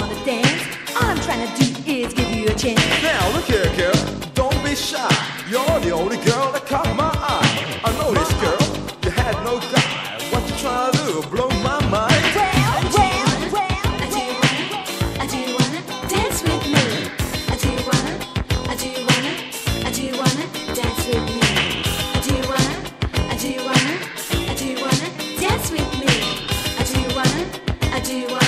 wanna dance? All I'm trying to do is give you a chance. Now look here, girl, don't be shy. You're the only girl that caught my eye. I know this girl, you had no guy. What you trying to do? Blow my mind. I do wanna dance with me. I do wanna dance with me. I do wanna dance with me. I do wanna